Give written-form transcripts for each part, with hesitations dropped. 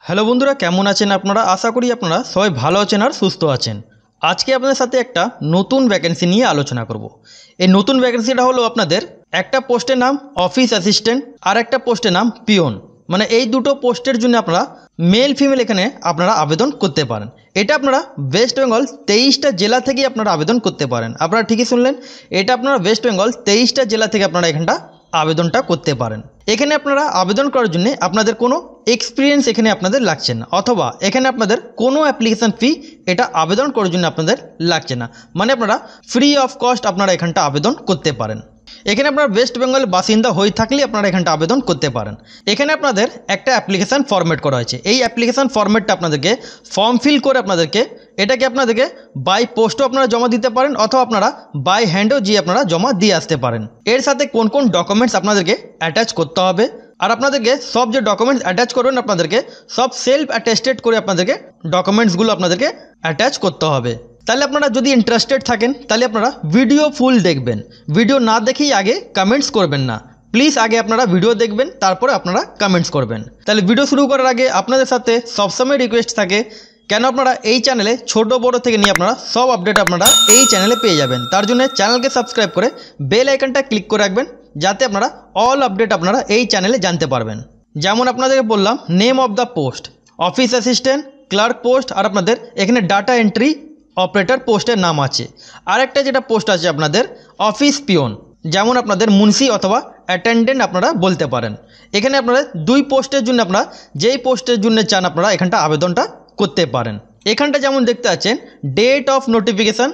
Hello বন্ধুরা, কেমন আছেন আপনারা? আশা করি আপনারা সবাই ভালো আছেন আর সুস্থ আছেন। আজকে আপনাদের সাথে একটা নতুন ভ্যাকেন্সি নিয়ে আলোচনা করব। এই নতুন ভ্যাকেন্সিটা হলো আপনাদের একটা পোস্টের নাম অফিস অ্যাসিস্ট্যান্ট আর একটা পোস্টের নাম পিওন। মানে এই দুটো পোস্টের জন্য আপনারা মেল ফিমেল এখানে আপনারা আবেদন করতে পারেন। এটা আপনারা ওয়েস্ট বেঙ্গল 23টা জেলা থেকে আপনারা আবেদন করতে পারেন। আপনারা ঠিকই শুনলেন, এটা আপনারা ওয়েস্ট বেঙ্গল 23টা জেলা থেকে আপনারা এখানটা আবেদনটা করতে পারেন। এখানে আপনারা আবেদন করার জন্য আপনাদের কোনো এক্সপিরিয়েন্স এখানে আপনাদের লাগছে না, অথবা এখানে আপনাদের কোনো অ্যাপ্লিকেশন ফি এটা আবেদন করার জন্য আপনাদের লাগছে না। মানে আপনারা ফ্রি অফ কস্ট আপনারা এখানটা আবেদন করতে পারেন। এখানে আপনারা ওয়েস্ট বেঙ্গল বাসিন্দা হয়ে থাকলে আপনারা এখানটা আবেদন করতে পারেন। এখানে আপনাদের একটা অ্যাপ্লিকেশান ফরম্যাট করা হয়েছে। এই অ্যাপ্লিকেশান ফরম্যাটটা আপনাদেরকে ফর্ম ফিল করে এটাকে আপনাদেরকে বাই পোস্টও আপনারা জমা দিতে পারেন, অথবা আপনারা বাই হ্যান্ডও আপনারা জমা দিয়ে আসতে পারেন। এর সাথে কোন কোন ডকুমেন্টস আপনাদেরকে অ্যাটাচ করতে হবে, আর আপনাদেরকে সব যে ডকুমেন্টস অ্যাটাচ করবেন আপনাদেরকে সব সেলফ অ্যাটেস্টেড করে আপনাদেরকে ডকুমেন্টসগুলো আপনাদেরকে অ্যাটাচ করতে হবে। তাহলে আপনারা যদি ইন্টারেস্টেড থাকেন তাহলে আপনারা ভিডিও ফুল দেখবেন। ভিডিও না দেখেই আগে কমেন্টস করবেন না, প্লিজ আগে আপনারা ভিডিও দেখবেন, তারপরে আপনারা কমেন্টস করবেন। তাহলে ভিডিও শুরু করার আগে আপনাদের সাথে সবসময় রিকোয়েস্ট থাকে, কেন আপনারা এই চ্যানেলে ছোট বড় থেকে নিয়ে আপনারা সব আপডেট আপনারা এই চ্যানেলে পেয়ে যাবেন। তার জন্য চ্যানেলকে সাবস্ক্রাইব করে বেল আইকনটা ক্লিক করে রাখবেন, যাতে আপনারা অল আপডেট আপনারা এই চ্যানেলে জানতে পারবেন। যেমন আপনাদেরকে বললাম, name of the post office assistant, clerk post, আর আপনাদের এখানে ডাটা এন্ট্রি অপারেটর পোস্টের নাম আছে। আরেকটা যেটা পোস্ট আছে আপনাদের অফিস পিওন, যেমন আপনাদের মুন্সি অথবা অ্যাটেন্ডেন্ট আপনারা বলতে পারেন। এখানে আপনারা দুই পোস্টের জন্য আপনারা যেই পোস্টের জন্য চান আপনারা এখানটা আবেদনটা করতে পারেন। এখানটা যেমন দেখতে পাচ্ছেন ডেট অফ নোটিফিকেশান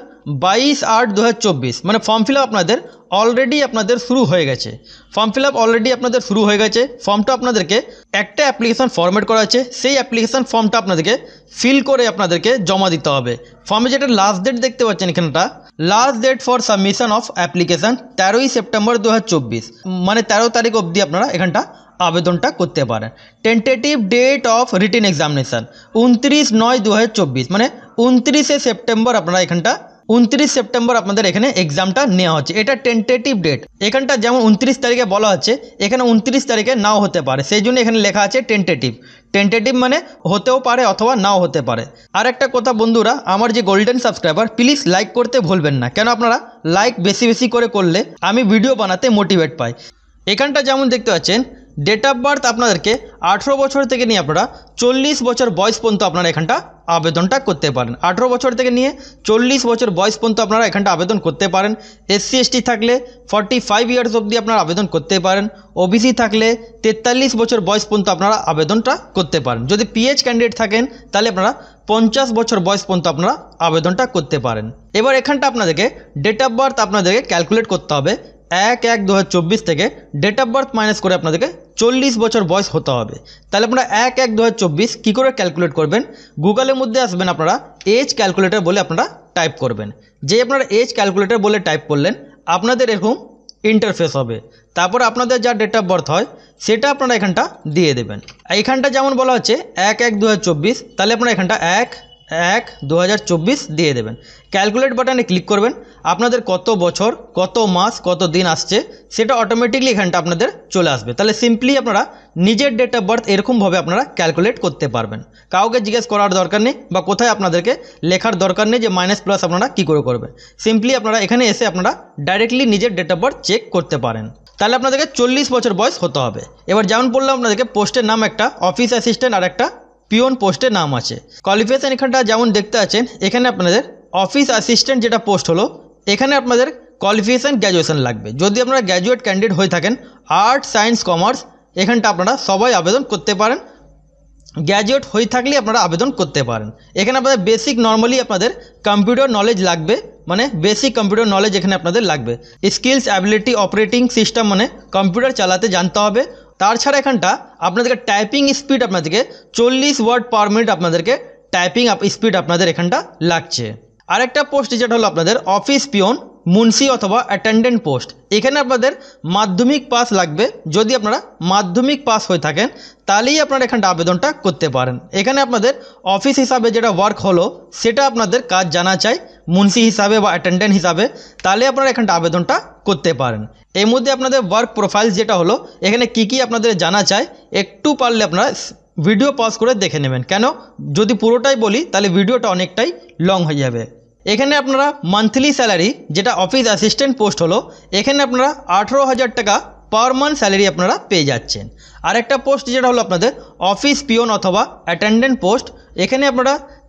22/8/2024, মানে ফর্ম ফিল আপ আপনাদের অলরেডি আপনাদের শুরু হয়ে গেছে। ফর্ম ফিল আপ অলরেডি আপনাদের শুরু হয়ে গেছে। ফর্মটা আপনাদেরকে একটা অ্যাপ্লিকেশান ফরম্যাট করা আছে, সেই অ্যাপ্লিকেশান ফর্মটা আপনাদেরকে ফিল করে আপনাদেরকে জমা দিতে হবে। ফর্মে যেটা লাস্ট ডেট দেখতে পাচ্ছেন এখানটা, last date for submission of application 13ই সেপ্টেম্বর 2024, মানে 13 তারিখ অবধি আপনারা এখানটা আবেদনটা করতে পারেন। Tentative date of written examination 29/9/2024, মানে 29শে সেপ্টেম্বর আপনারা এখানটা 29 সেপ্টেম্বর আপনাদের এখানে এক্সামটা নেওয়া হচ্ছে। এটা টেন্টেটিভ ডেট। এখানটা যেমন 29 তারিখে বলা হচ্ছে, এখানে 29 তারিখে নাও হতে পারে, সেই জন্য এখানে লেখা আছে টেন্টেটিভ। টেন্টেটিভ মানে হতেও পারে অথবা নাও হতে পারে। আর একটা কথা বন্ধুরা, আমার যে গোল্ডেন সাবস্ক্রাইবার, প্লিজ লাইক করতে ভুলবেন না, কেন আপনারা লাইক বেশি বেশি করে করলে আমি ভিডিও বানাতে মোটিভেট পাই। এখানটা যেমন দেখতে পাচ্ছেন ডেট অফ বার্থ আপনাদেরকে 18 বছর থেকে নিয়ে আপনারা 40 বছর বয়স পর্যন্ত আপনারা এখানটা আবেদনটা করতে পারেন। 18 বছর থেকে নিয়ে 40 বছর বয়স পর্যন্ত আপনারা এখানটা আবেদন করতে পারেন। SC ST থাকলে 45 ইয়ার্স অবধি আপনারা আবেদন করতে পারেন। OBC থাকলে 43 বছর বয়স পর্যন্ত আপনারা আবেদনটা করতে পারেন। যদি PH ক্যান্ডিডেট থাকেন তাহলে আপনারা 50 বছর বয়স পর্যন্ত আপনারা আবেদনটা করতে পারেন। এবার এখানটা আপনাদেরকে ডেট অফ বার্থ আপনাদেরকে ক্যালকুলেট করতে হবে। 1/1/2024 থেকে ডেট অফ বার্থ মাইনাস করে আপনাদেরকে 40 বছর বয়স হতে হবে। তাহলে আপনারা 1/1/2024 কী করে ক্যালকুলেট করবেন? গুগলের মধ্যে আসবেন, আপনারা এজ ক্যালকুলেটর বলে আপনারা টাইপ করবেন। যে আপনারা এজ ক্যালকুলেটর বলে টাইপ করলেন, আপনাদের এরকম ইন্টারফেস হবে। তারপর আপনাদের যা ডেট অফ বার্থ হয় সেটা আপনারা এখানটা দিয়ে দেবেন। এখানটা যেমন বলা হচ্ছে 1/1/2024, তাহলে আপনারা এখানটা 1/1/2024 দিয়ে দেবেন। ক্যালকুলেট বাটনে ক্লিক করবেন। আপনাদের কত বছর, কত মাস, কত দিন আসছে সেটা অটোমেটিকলি এখানটা আপনাদের চলে আসবে। তাহলে সিম্পলি আপনারা নিজের ডেট অফ বার্থ এরকমভাবে আপনারা ক্যালকুলেট করতে পারবেন। কাউকে জিজ্ঞেস করার দরকার নেই, বা কোথায় আপনাদেরকে লেখার দরকার নেই যে মাইনাস প্লাস আপনারা কী করে করবেন। সিম্পলি আপনারা এখানে এসে আপনারা ডাইরেক্টলি নিজের ডেট অফ বার্থ চেক করতে পারেন। তাহলে আপনাদেরকে 40 বছর বয়স হতে হবে। এবার যেমন বললাম আপনাদেরকে পোস্টের নাম একটা অফিস অ্যাসিস্ট্যান্ট আর একটা পিওন পোস্টের নাম আছে। কোয়ালিফিকেশন এখানটা যেমন দেখতে আছেন, এখানে আপনাদের অফিস অ্যাসিস্ট্যান্ট যেটা পোস্ট হলো, এখানে আপনাদের কোয়ালিফিকেশান গ্র্যাজুয়েশন লাগবে। যদি আপনারা গ্র্যাজুয়েট ক্যান্ডিডেট হয়ে থাকেন, আর্টস সায়েন্স কমার্স, এখানটা আপনারা সবাই আবেদন করতে পারেন। গ্র্যাজুয়েট হয়ে থাকলে আপনারা আবেদন করতে পারেন। এখানে আপনাদের বেসিক নর্মালি আপনাদের কম্পিউটার নলেজ লাগবে, মানে বেসিক কম্পিউটার নলেজ এখানে আপনাদের লাগবে। স্কিলস অ্যাবিলিটি অপারেটিং সিস্টেম, মানে কম্পিউটার চালাতে জানতে হবে। তাছাড়া এখানটা আপনাদেরকে টাইপিং স্পিড আপনাদেরকে 40 ওয়ার্ড পার মিনিট আপনাদেরকে টাইপিং স্পিড আপনাদের এখানটা লাগছে। আরেকটা পোস্ট যেটা হলো আপনাদের অফিস পিওন মুন্সি অথবা অ্যাটেন্ডেন্ট পোস্ট। এখানে আপনাদের মাধ্যমিক পাস লাগবে। যদি আপনারা মাধ্যমিক পাস হয়ে থাকেন তাহলেই আপনারা এখানটা আবেদনটা করতে পারেন। এখানে আপনাদের অফিস হিসাবে যেটা ওয়ার্ক হলো সেটা আপনাদের কাজ জানা চাই মুন্সি হিসাবে বা অ্যাটেন্ডেন্ট হিসাবে, তাহলে আপনারা এখানটা আবেদনটা করতে পারেন। এর মধ্যে আপনাদের ওয়ার্ক প্রোফাইল যেটা হলো, এখানে কি কি আপনাদের জানা চাই একটু পারলে আপনারা ভিডিও পজ করে দেখে নেবেন, কেন যদি পুরোটাই বলি তাহলে ভিডিওটা অনেকটাই লং হয়ে যাবে। এখানে আপনারা মান্থলি স্যালারি যেটা অফিস অ্যাসিস্ট্যান্ট পোস্ট হলো, এখানে আপনারা 18,000 টাকা পার মান্থ স্যালারি আপনারা পেয়ে যাচ্ছেন। আর একটা পোস্ট যেটা হলো আপনাদের অফিস পিওন অথবা অ্যাটেন্ডেন্ট পোস্ট, এখানে আপনারা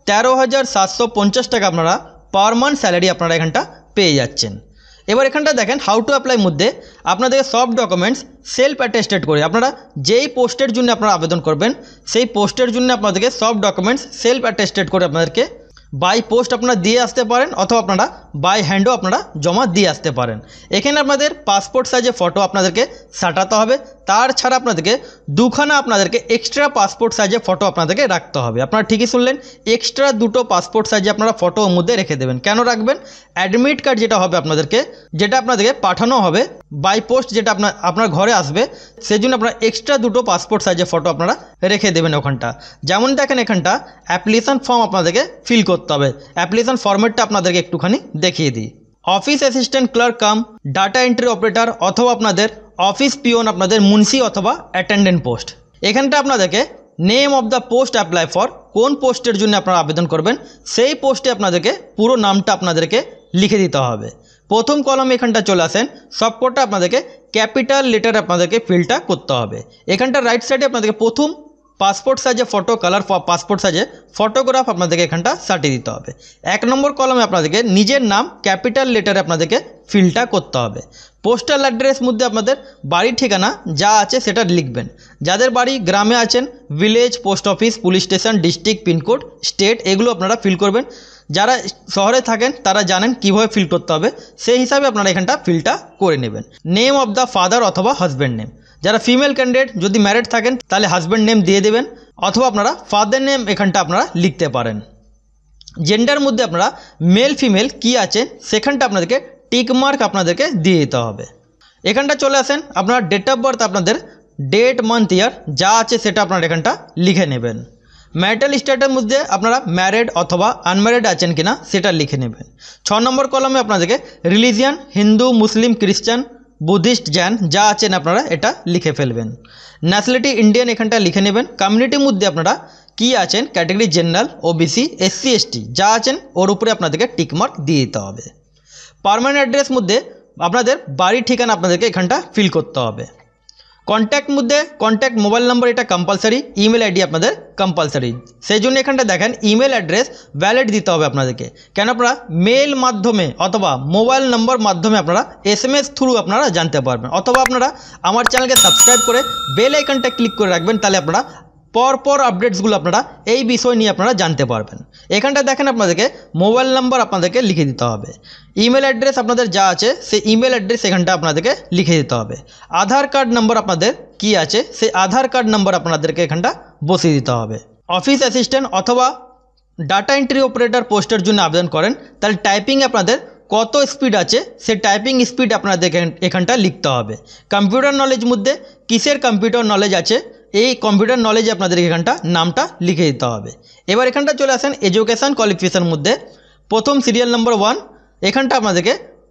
13,750 টাকা আপনারা পার মান্থ স্যালারি আপনারা এখানটা পেয়ে যাচ্ছেন। এবার এখানটা দেখেন হাউ টু অ্যাপ্লাই মধ্যে আপনাদের সব ডকুমেন্টস সেলফ অ্যাটেস্টেড করে, আপনারা যেই পোস্টের জন্য আপনারা আবেদন করবেন সেই পোস্টের জন্য আপনাদেরকে সব ডকুমেন্টস সেলফ অ্যাটেস্টেড করে আপনাদেরকে বাই পোস্ট আপনারা দিয়ে আসতে পারেন, অথবা আপনারা বাই হ্যান্ডও আপনারা জমা দিয়ে আসতে পারেন। এখানে আপনাদের পাসপোর্ট সাইজে ফটো আপনাদেরকে সাটাতে হবে, তার ছাড়া আপনাদেরকে দুখানা আপনাদেরকে এক্সট্রা পাসপোর্ট সাইজে ফটো আপনাদেরকে রাখতে হবে। আপনারা ঠিকই শুনলেন, এক্সট্রা দুটো পাসপোর্ট সাইজে আপনারা ফটো ওর মধ্যে রেখে দেবেন। কেন রাখবেন? অ্যাডমিট কার্ড যেটা হবে আপনাদেরকে, যেটা আপনাদেরকে পাঠানো হবে বাই পোস্ট, যেটা আপনার ঘরে আসবে, সেই জন্য আপনারা এক্সট্রা দুটো পাসপোর্ট সাইজে ফটো আপনারা রেখে দেবেন ওখানটা। যেমন দেখেন এখানটা অ্যাপ্লিকেশন ফর্ম আপনাদেরকে ফিল করতে হবে। অ্যাপ্লিকেশন ফর্মেটটা আপনাদেরকে একটুখানি দেখিয়ে দিই। Office assistant clerk cum data entry operator অথবা আপনাদের অফিস পিওন আপনাদের মুন্সি অথবা অ্যাটেন্ডেন্ট পোস্ট। এখানটা আপনাদেরকে name of the post apply for, কোন পোস্টের জন্য আপনারা আবেদন করবেন সেই পোস্টে আপনাদেরকে পুরো নামটা আপনাদেরকে লিখে দিতে হবে। প্রথম কলম এখানটা চলে আসেন, সবকটা আপনাদেরকে ক্যাপিটাল লেটার আপনাদেরকে ফিলটা করতে হবে। এখানটা রাইট সাইডে আপনাদেরকে প্রথম পাসপোর্ট সাইজে ফটো, কালার পাসপোর্ট সাইজে ফটোগ্রাফ আপনাদেরকে এখানটা সাটিয়ে দিতে হবে। 1 নম্বর কলমে আপনাদেরকে নিজের নাম ক্যাপিটাল লেটারে আপনাদেরকে ফিলটা করতে হবে। পোস্টাল অ্যাড্রেস মধ্যে আপনাদের বাড়ির ঠিকানা যা আছে সেটা লিখবেন। যাদের বাড়ি গ্রামে আছেন village, post office, police station, district, pincode, state, এগুলো আপনারা ফিল করবেন। যারা শহরে থাকেন তারা জানেন কীভাবে ফিল করতে হবে, সেই হিসাবে আপনারা এখানটা ফিলটা করে নেবেন। নেম অফ দ্য ফাদার অথবা হাজব্যান্ড নেম, যারা ফিমেল ক্যান্ডিডেট যদি ম্যারিড থাকেন তাহলে হাজব্যান্ড নেম দিয়ে দেবেন, অথবা আপনারা ফাদার নেম এখানটা আপনারা লিখতে পারেন। জেন্ডার মধ্যে আপনারা মেল ফিমেল কি আছে সেখানটা আপনাদেরকে টিক মার্ক আপনাদেরকে দিয়ে দিতে হবে। এখানটা চলে আসেন, আপনার ডেট অফ বার্থ আপনাদের ডেট, মান্থ, ইয়ার যা আছে সেটা আপনারা এখানটা লিখে নেবেন। ম্যারিটাল স্ট্যাটাসের মধ্যে আপনারা ম্যারিড অথবা আনম্যারিড আছেন কিনা সেটা লিখে নেবেন। 6 নম্বর কলমে আপনাদেরকে রিলিজিয়ান হিন্দু, মুসলিম, খ্রিস্টান, বুদ্ধিস্ট, জৈন যা আছেন আপনারা এটা লিখে ফেলবেন। ন্যাশনালিটি ইন্ডিয়ান এখানটা লিখে নেবেন। কমিউনিটির মধ্যে আপনারা কি আছেন, category general, OBC, SC, ST যা আছেন ওর উপরে আপনাদেরকে টিকমার্ক দিয়ে দিতে হবে। পার্মানেন্ট অ্যাড্রেস মধ্যে আপনাদের বাড়ির ঠিকানা আপনাদেরকে এখানটা ফিল করতে হবে। কন্ট্যাক্ট মধ্যে কন্ট্যাক্ট মোবাইল নাম্বার এটা কম্পালসারি, ইমেল আইডি আপনাদের কম্পালসারি। সেই জন্য এখানটা দেখেন ইমেল অ্যাড্রেস ভ্যালিড দিতে হবে আপনাদেরকে, কেন আপনারা মেল মাধ্যমে অথবা মোবাইল নম্বর মাধ্যমে আপনারা SMS থ্রু আপনারা জানতে পারবেন, অথবা আপনারা আমার চ্যানেলকে সাবস্ক্রাইব করে বেল আইকনটা ক্লিক করে রাখবেন, তাহলে আপনারা পরপর আপডেটসগুলো আপনারা এই বিষয় নিয়ে আপনারা জানতে পারবেন। এখানটা দেখেন আপনাদেরকে মোবাইল নাম্বার আপনাদেরকে লিখে দিতে হবে। ইমেল অ্যাড্রেস আপনাদের যা আছে সেই ইমেল অ্যাড্রেস এখানটা আপনাদেরকে লিখে দিতে হবে। আধার কার্ড নাম্বার আপনাদের কি আছে সেই আধার কার্ড নাম্বার আপনাদেরকে এখানটা বসিয়ে দিতে হবে। অফিস অ্যাসিস্ট্যান্ট অথবা ডাটা এন্ট্রি অপারেটর পোস্টের জন্য আবেদন করেন তাহলে টাইপিং আপনাদের কত স্পিড আছে সে টাইপিং স্পিড আপনাদের এখানটা লিখতে হবে। কম্পিউটার নলেজ মধ্যে কিসের কম্পিউটার নলেজ আছে এই কম্পিউটার নলেজে আপনাদের এখানটা নামটা লিখে দিতে হবে। এবার এখানটা চলে আসেন এডুকেশান কোয়ালিফিকেশান মধ্যে প্রথম সিরিয়াল নম্বর 1 এখানটা আপনাদেরকে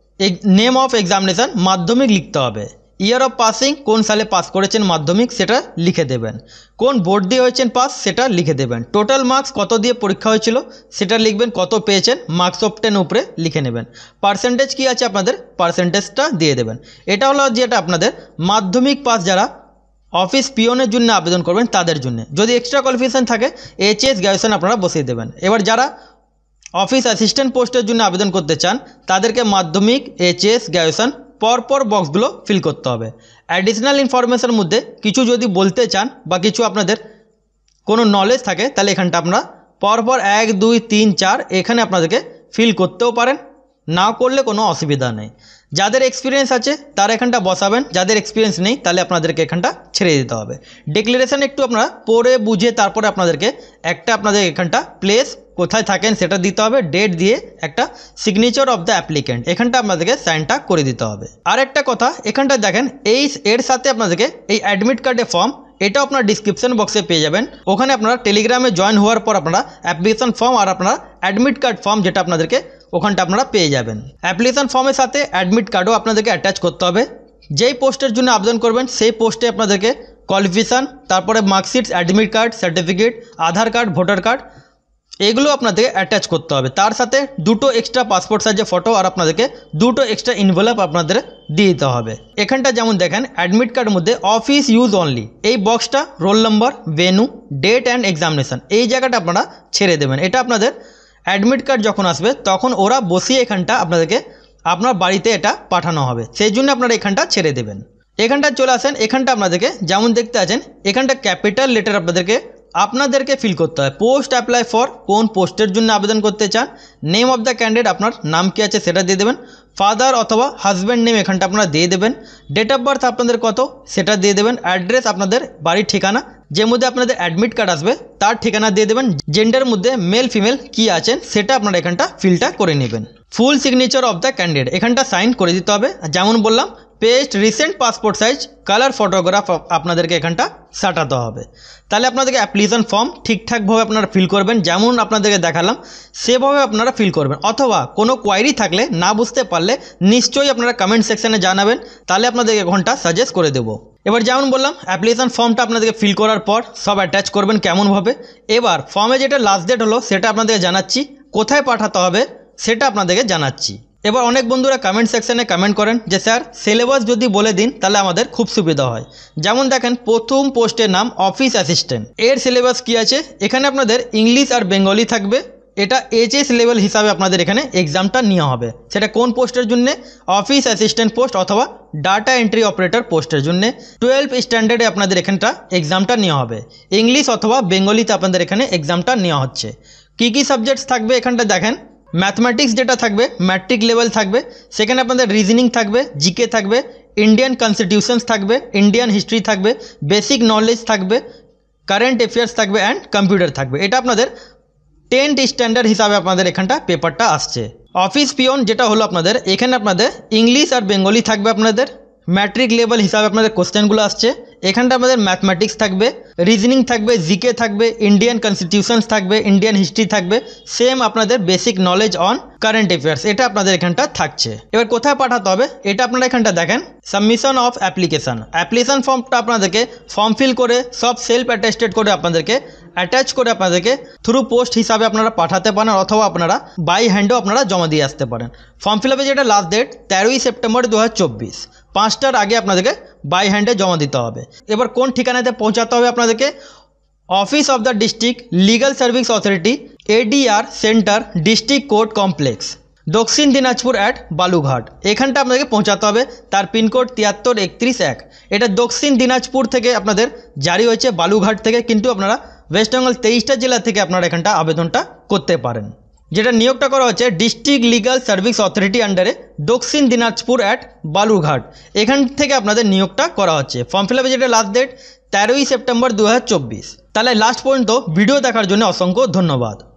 নেম অফ এক্সামিনেশান মাধ্যমিক লিখতে হবে। ইয়ার অফ পাসিং কোন সালে পাস করেছেন মাধ্যমিক সেটা লিখে দেবেন। কোন বোর্ড দিয়ে হয়েছেন পাস সেটা লিখে দেবেন। টোটাল মার্কস কত দিয়ে পরীক্ষা হয়েছিল সেটা লিখবেন, কত পেয়েছেন মার্কস অফ 10 উপরে লিখে নেবেন। পার্সেন্টেজ কী আছে আপনাদের পার্সেন্টেজটা দিয়ে দেবেন। এটা হলো যেটা আপনাদের মাধ্যমিক পাস যারা অফিস পিওনের জন্য আবেদন করবেন তাদের জন্য। যদি এক্সট্রা কোয়ালিফিকেশান থাকে HS গ্র্যাজুয়েশন আপনারা বসিয়ে দেবেন। এবার যারা অফিস অ্যাসিস্ট্যান্ট পোস্টের জন্য আবেদন করতে চান তাদেরকে মাধ্যমিক, HS গ্র্যাজুয়েশন পরপর বক্সগুলো ফিল করতে হবে। অ্যাডিশনাল ইনফরমেশনের মধ্যে কিছু যদি বলতে চান বা কিছু আপনাদের কোনো নলেজ থাকে তাহলে এখানটা আপনারা পরপর 1, 2, 3, 4 এখানে আপনাদেরকে ফিল করতেও পারেন, না করলে কোনো অসুবিধা নেই। যাদের এক্সপিরিয়েন্স আছে তারা এখানটা বসাবেন, যাদের এক্সপিরিয়েন্স নেই তাহলে আপনাদেরকে এখানটা ছেড়ে দিতে হবে। ডিক্লারেশন একটু আপনারা পড়ে বুঝে তারপরে আপনাদেরকে একটা আপনাদের এখানটা প্লেস কোথায় থাকেন সেটা দিতে হবে, ডেট দিয়ে একটা সিগনেচার অফ দ্য অ্যাপ্লিক্যান্ট এখানটা আপনাদেরকে সাইনটা করে দিতে হবে। আর একটা কথা এখানটা দেখেন এর সাথে আপনাদেরকে এই অ্যাডমিট কার্ডের ফর্ম এটাও আপনার ডিসক্রিপশন বক্সে পেয়ে যাবেন। ওখানে আপনারা টেলিগ্রামে জয়েন হওয়ার পর আপনারা অ্যাপ্লিকেশন ফর্ম আর আপনারা অ্যাডমিট কার্ড ফর্ম যেটা আপনাদেরকে ওখানটা আপনারা পেয়ে যাবেন। অ্যাপ্লিকেশন ফর্মের সাথে অ্যাডমিট কার্ডও আপনাদেরকে অ্যাটাচ করতে হবে। যেই পোস্টের জন্য আবেদন করবেন সেই পোস্টে আপনাদেরকে কোয়ালিফিকেশান, তারপরে marksheet, admit card, certificate, Aadhaar card, voter card, এগুলো আপনাদেরকে অ্যাটাচ করতে হবে। তার সাথে দুটো এক্সট্রা পাসপোর্ট সাইজের ফটো আর আপনাদেরকে দুটো এক্সট্রা ইনভেলপ আপনাদের দিয়ে দিতে হবে। এখানটা যেমন দেখেন অ্যাডমিট কার্ডের মধ্যে অফিস ইউজ অনলি, এই বক্সটা roll number, venue, date and examination, এই জায়গাটা আপনারা ছেড়ে দেবেন। এটা আপনাদের অ্যাডমিট কার্ড যখন আসবে তখন ওরা বসিয়ে এখানটা আপনাদেরকে আপনার বাড়িতে এটা পাঠানো হবে, সেই জন্য আপনারা এখানটা ছেড়ে দেবেন। এখানটা চলে আসেন, এখানটা আপনাদেরকে যেমন দেখতে আছেন এখানটা ক্যাপিটাল লেটার আপনাদেরকে ফিল করতে হয়। পোস্ট অ্যাপ্লাই ফর, কোন পোস্টের জন্য আবেদন করতে চান, নেম অফ দ্য ক্যান্ডিডেট, আপনার নাম কি আছে সেটা দিয়ে দেবেন, ফাদার অথবা হাজব্যান্ড নেম এখানটা আপনারা দিয়ে দেবেন, ডেট অফ বার্থ আপনাদের কত সেটা দিয়ে দেবেন, অ্যাড্রেস আপনাদের বাড়ির ঠিকানা, যে মধ্যে আপনাদের অ্যাডমিট কার্ড আসবে তার ঠিকানা দিয়ে দেবেন, জেন্ডারের মধ্যে মেল ফিমেল কি আছেন সেটা আপনারা এখানটা ফিলটা করে নেবেন। Full signature of the candidate এখানটা সাইন করে দিতে হবে। যেমন বললাম paste recent passport size colour photograph আপনাদেরকে এখানটা সাটাতে হবে। তাহলে আপনাদেরকে অ্যাপ্লিকেশন ফর্ম ঠিকঠাকভাবে আপনারা ফিল করবেন, যেমন আপনাদেরকে দেখালাম সেভাবে আপনারা ফিল করবেন। অথবা কোনো কোয়ারি থাকলে না বুঝতে পারলে নিশ্চয়ই আপনারা কমেন্ট সেকশানে জানাবেন, তাহলে আপনাদেরকে ঘন্টা সাজেস্ট করে দেবো। এবার যেমন বললাম অ্যাপ্লিকেশন ফর্মটা আপনাদেরকে ফিল করার পর সব অ্যাটাচ করবেন কেমনভাবে। এবার ফর্মে যেটা লাস্ট ডেট হলো সেটা আপনাদেরকে জানাচ্ছি, কোথায় পাঠাতে হবে সেটা আপনাদেরকে জানাচ্ছি। এবার অনেক বন্ধুরা কমেন্ট সেকশানে কমেন্ট করেন যে স্যার সিলেবাস যদি বলে দিন তাহলে আমাদের খুব সুবিধা হয়। যেমন দেখেন প্রথম পোস্টের নাম অফিস অ্যাসিস্ট্যান্ট, এর সিলেবাস কি আছে, এখানে আপনাদের ইংলিশ আর বেঙ্গলি থাকবে। এটা এইচএস লেভেল হিসাবে আপনাদের এখানে এক্সামটা নেওয়া হবে। সেটা কোন পোস্টের জন্য, অফিস অ্যাসিস্ট্যান্ট পোস্ট অথবা ডাটা এন্ট্রি অপারেটর পোস্টের জন্য 12 স্ট্যান্ডার্ডে আপনাদের এখানটা এক্সামটা নেওয়া হবে। ইংলিশ অথবা বেঙ্গলিতে আপনাদের এখানে এক্সামটা নেওয়া হচ্ছে। কী কী সাবজেক্টস থাকবে এখানটা দেখেন, ম্যাথমেটিক্স যেটা থাকবে ম্যাট্রিক লেভেল থাকবে, সেখানে আপনাদের রিজনিং থাকবে, জিকে থাকবে, ইন্ডিয়ান কনস্টিটিউশনস থাকবে, ইন্ডিয়ান হিস্ট্রি থাকবে, বেসিক নলেজ থাকবে, কারেন্ট অ্যাফেয়ার্স থাকবে অ্যান্ড কম্পিউটার থাকবে। এটা আপনাদের 10th স্ট্যান্ডার্ড হিসাবে আপনাদের এখানটা পেপারটা আসছে। অফিস পিয়ন যেটা হলো আপনাদের এখানে আপনাদের ইংলিশ আর বেঙ্গলি থাকবে, আপনাদের ম্যাট্রিক লেভেল হিসাবে আপনাদের কোশ্চেনগুলো আসছে। এখানটা আপনাদের ম্যাথমেটিক্স থাকবে, রিজনিং থাকবে, জিকে থাকবে, ইন্ডিয়ান কনস্টিটিউশনস থাকবে, ইন্ডিয়ান হিস্ট্রি থাকবে, সেম আপনাদের basic knowledge on current affairs এটা আপনাদের এখানটা থাকছে। এবার কোথায় পাঠাতে হবে এটা আপনারা এখানটা দেখেন, সাবমিশন অফ অ্যাপ্লিকেশান, অ্যাপ্লিকেশান ফর্মটা আপনাদেরকে ফর্ম ফিল করে সব সেলফ অ্যাটেস্টেড করে আপনাদেরকে অ্যাটাচ করে আপনাদেরকে থ্রু পোস্ট হিসাবে আপনারা পাঠাতে পারেন, অথবা আপনারা বাই হ্যান্ডও আপনারা জমা দিয়ে আসতে পারেন। ফর্ম ফিল আপে যেটা লাস্ট ডেট 13ই সেপ্টেম্বর 2024, 5টার আগে আপনাদেরকে বাই হ্যান্ডে জমা দিতে হবে। এবার কোন ঠিকানাতে পৌঁছাতে হবে আপনাদেরকে, office of the district legal service authority, ADR centre, district court complex, দক্ষিণ দিনাজপুর অ্যাট বালুঘাট, এখানটা আপনাদেরকে পৌঁছাতে হবে। তার পিনকোড 7331। এটা দক্ষিণ দিনাজপুর থেকে আপনাদের জারি হয়েছে, বালুঘাট থেকে, কিন্তু আপনারা ওয়েস্ট বেঙ্গল 23টা জেলা থেকে আপনারা এখানটা আবেদনটা করতে পারেন। যেটা নিয়োগটা করা হচ্ছে ডিস্ট্রিক্ট লিগাল সার্ভিস অথরিটি আন্ডারে দক্ষিণ দিনাজপুর অ্যাট বালুরঘাট, এখান থেকে আপনাদের নিয়োগটা করা হচ্ছে। ফর্ম ফিল আপে যেটা লাস্ট ডেট 13ই সেপ্টেম্বর 2024। তাহলে লাস্ট পর্যন্ত ভিডিও দেখার জন্য অসংখ্য ধন্যবাদ।